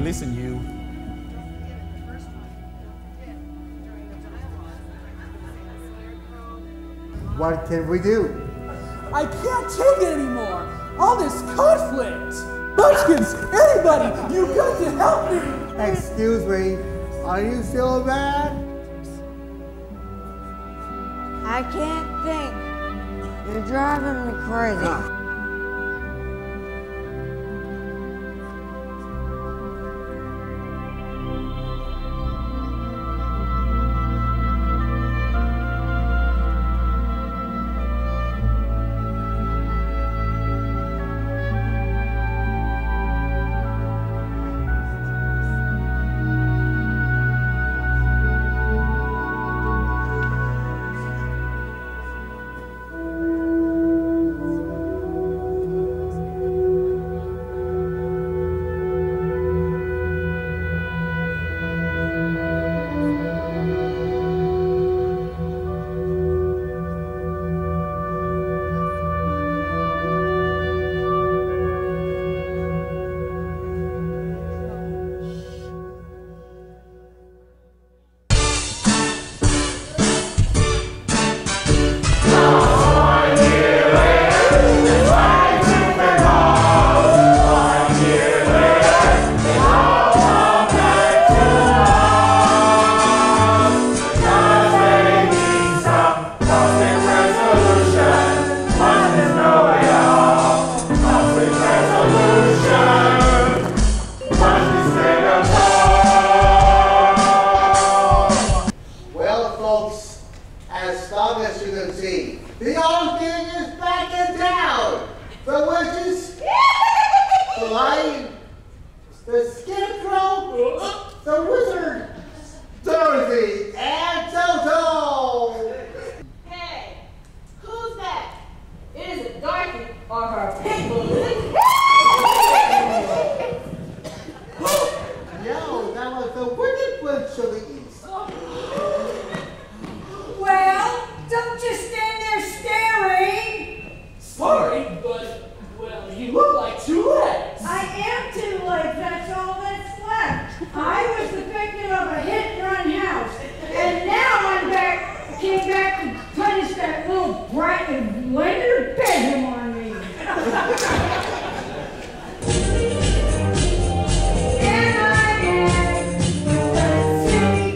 listen, you. What can we do? I can't take it anymore. All this conflict. Munchkins, anybody, you've got to help me. Excuse me, are you still bad? I can't think. You're driving me crazy. As long as you can see, the old king is back in town. The witches, the lion, the scarecrow, the wizard, Dorothy, and Toto. Hey, who's that? It isn't Dorothy or her pit bull, is it? No, that was the wicked witch of the east. Well, don't just stand there staring. Sorry, but, well, you look like two legs. I am two legs, that's all that's left. I was the victim of a hit-and-run house, and now came back to punish that little brat and laid her bedroom on me. And I am the city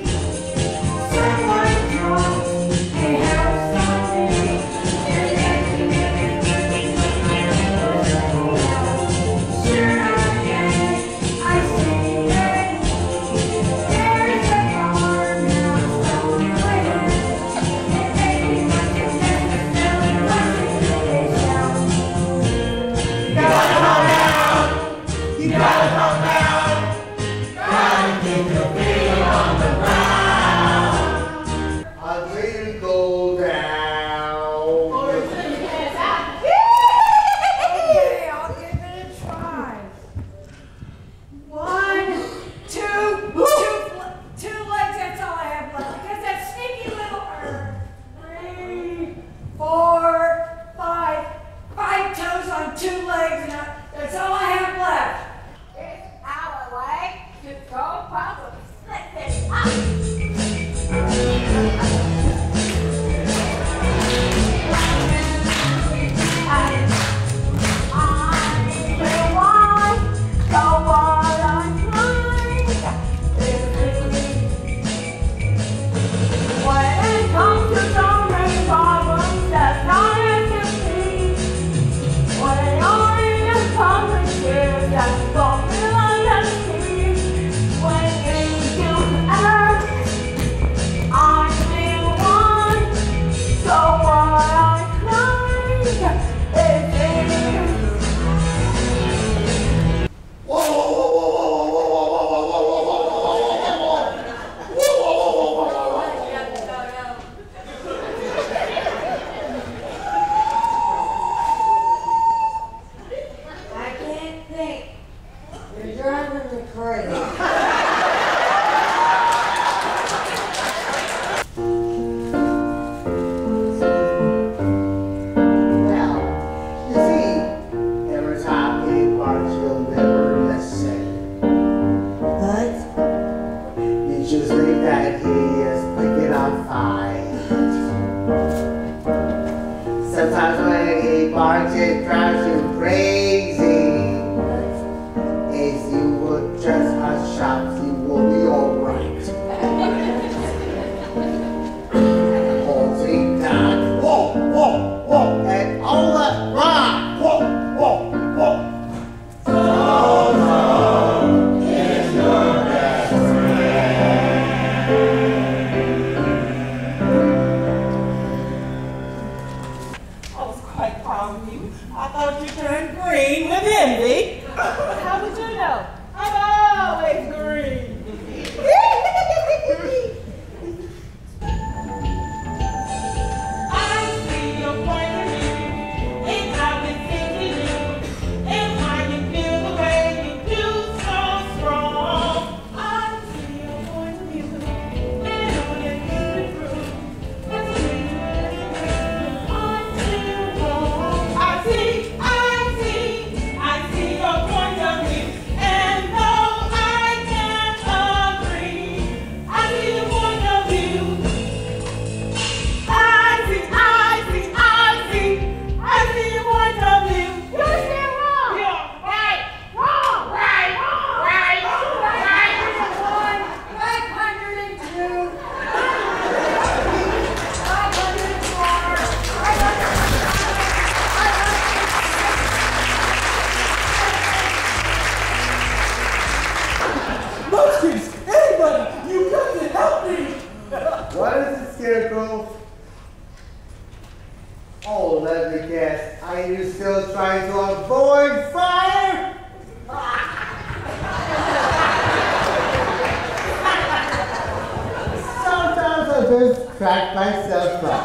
Munchkins, anybody, you got to help me! What is it, Scarecrow? Oh, let me guess. Are you still trying to avoid fire? Sometimes I just crack myself up.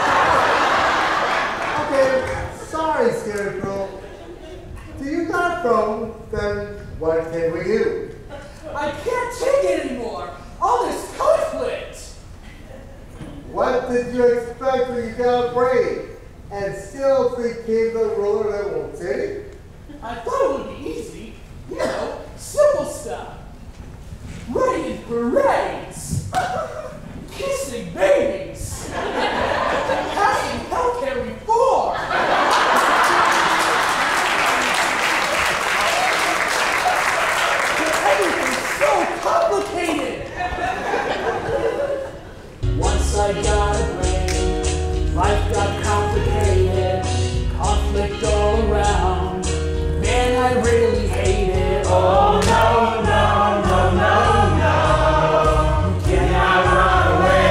Okay, sorry, Scarecrow. Do you got a phone? Then what can we do? I can't take it anymore! All this conflict! What did you expect when you got a brain and still became the ruler of the city? I thought it would be easy. You know, simple stuff. Running in parades. Kissing babies. Passing healthcare reform. But everything's so complicated. Once I got a brain, life got complicated, conflict all around. Man, I really hate it. Oh no, no, no, no, no. You cannot run away.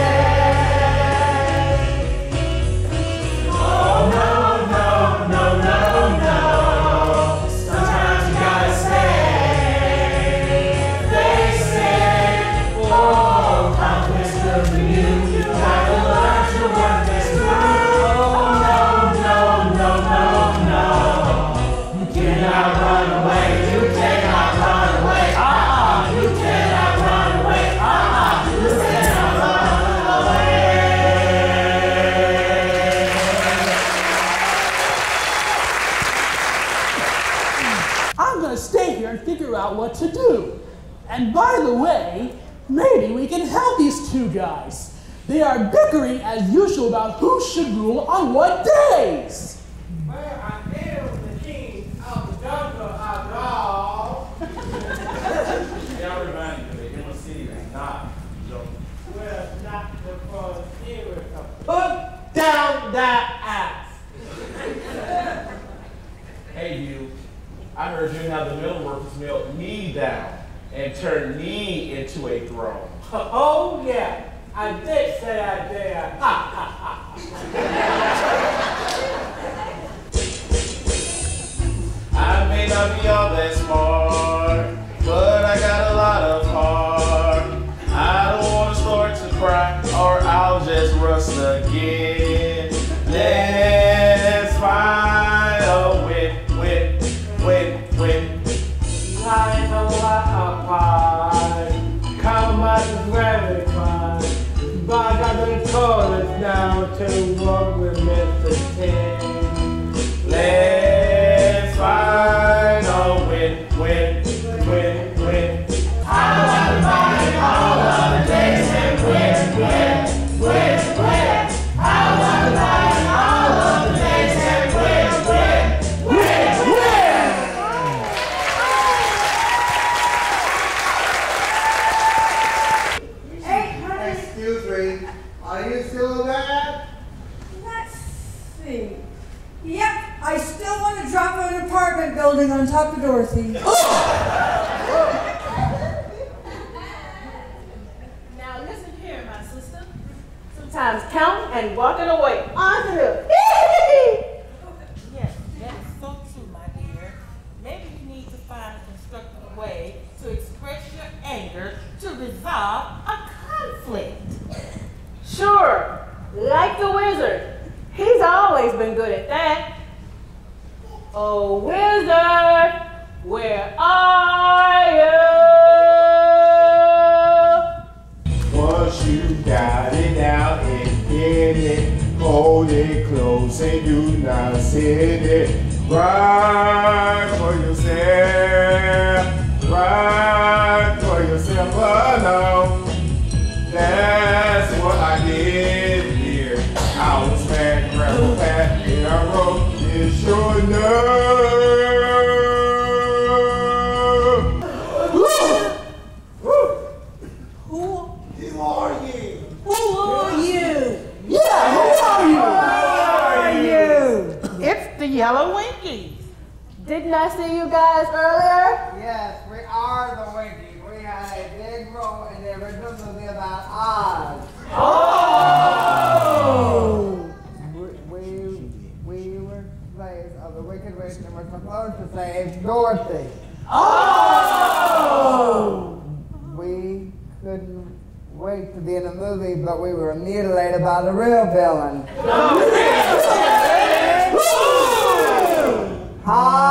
Oh no, no, no, no, no. Sometimes you gotta stay. They say, oh, conflict's good for you. You gotta learn to work this through. Oh no, no, no, no, no. You cannot run away. You cannot run away. You cannot run away. You cannot run away. I'm gonna stay here and figure out what to do. And by the way, maybe we can help these two guys. They are bickering as usual about who should rule on what days. Well, I am the king of the jungle, outlaw. I'll remind you that Inner City is not joking. Well, not because here is a put down that ass. Hey, you. I heard you have the middle workers melt me down and turn me into a throne. Oh, yeah. I did say I did. Ha, ha, ha. I may not be all that smart, but I got a lot of heart. I don't want to start to cry, or I'll just rust again. Let's find a win. Life of a pie. Compromise is very fine. But I got the chorus down to work with Mr. Tim. Let's find a win. I wanna buy all of the days and win. I wanna buy all of the days and win. Excuse me, are you still there? Let's see. Yep, I still want to drop an apartment building on top of Dorothy. Now listen here, my sister. Sometimes counting and walking away. On to the Yes, that's so true, my dear. Maybe you need to find a constructive way to express your anger to resolve a conflict. Sure, like the wizard. He's always been good at that. Oh, wizard, where are you? Once you got it out and get it, hold it close and do not sit it. Right for yourself, right for yourself alone. That's what I did here. I was fat, grab a pat, and I wrote this your love. Who? Who are you? Who are you? Yeah, who are you? It's the Yellow Winkies. Didn't I see you guys earlier? Yes, we are the Winkies. We have Oz. Oh! We were slaves of the Wicked Witch and were supposed to save Dorothy. Oh! We couldn't wait to be in the movie, but we were mutilated by the real villain. The real villain! Hi.